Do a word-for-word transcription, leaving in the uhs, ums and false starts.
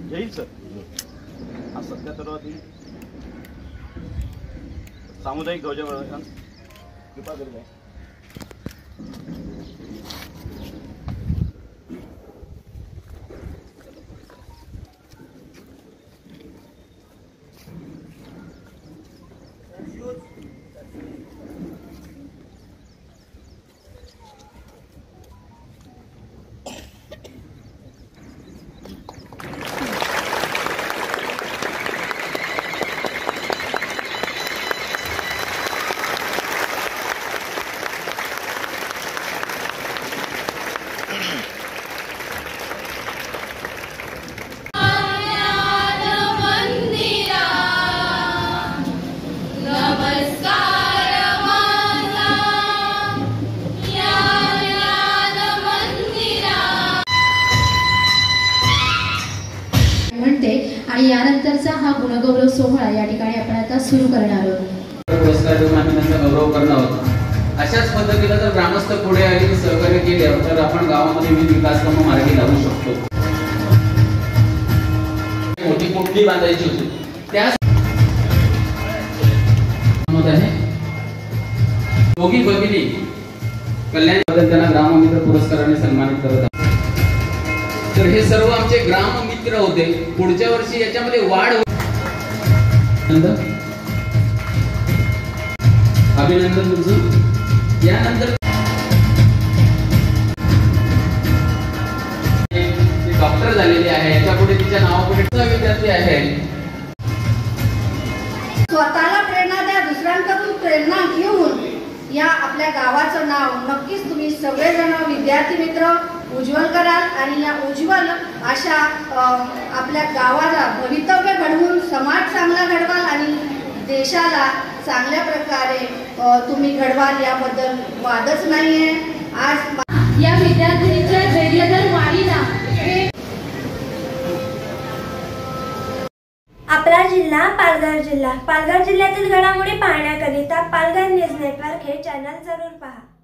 येईल सर। आज सध्या तर सामुदायिक ध्वजारोहण कृपा करू द्या। आणि यानंतरचा हा गुणगौरव सोहळा या ठिकाणी आपण आता सुरू करणार आहोत। पुरस्कार देऊन आम्ही त्यांचा गौरव करणार आहोत। अशाच पद्धतीने जर ग्रामस्थ पुढे आले सहकार्य केले तर आपण गावामध्ये विविध विकास कामं मार्गी लावू शकतो। मोठी पोटली बांधायची होती त्या दोघी भगिनी कल्याण त्यांना ग्राममित्र पुरस्काराने सन्मानित करत आहोत। तर हे सर्व आमचे ग्राम मित्र होते। पुढच्या वर्षी याच्यामध्ये वाढ अभिनंदन तुमचं। यानंतर डॉक्टर झालेले आहे, याच्यापुढे तिच्या नावापुढे विद्यार्थी आहे। स्वतःला प्रेरणा द्या, दुसऱ्यांकडून प्रेरणा घेऊन या आपल्या गावाचं नाव नक्कीच तुम्ही सगळेजण विद्यार्थी मित्र उज्ज्वल कराल आणि या उज्ज्वल अशा आपल्या गावाला भवितव्य घडवून समाज चांगला घडवाल आणि देशाला चांगल्या प्रकारे तुम्ही घडवाल, याबद्दल वादच नाहीये। आज या विद्यार्थिनीच्या धैर्यधर वाणीला आपला जिल्हा पालघर जिल्हा पालघर जिल्ह्यातील घडामोडी पाहण्याकरिता पालघर न्यूज नेटवर्क हे चॅनल जरूर पहा।